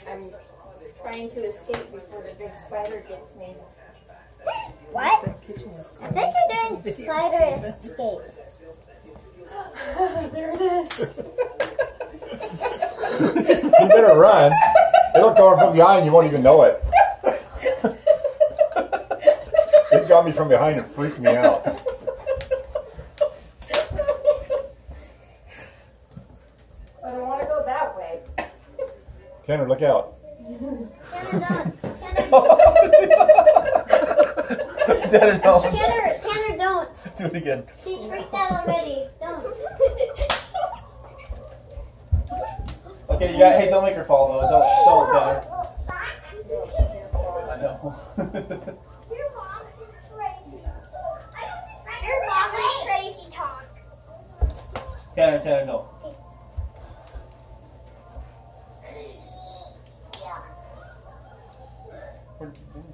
I'm trying to escape before the big spider gets me. What? The kitchen was I think you're doing spider escape. There it is. You better run. It'll come from behind. You won't even know it. It got me from behind and freaked me out. I don't want to go that way. Tanner, look out. Tanner, don't. Tanner, don't. Tanner, don't. Do it again. She's freaked out already. Don't. Okay, you got. Hey, don't make her fall though. Don't, Tanner. I know. Your mom is crazy. Your mom is crazy talk. Tanner, no. Yeah. Where'd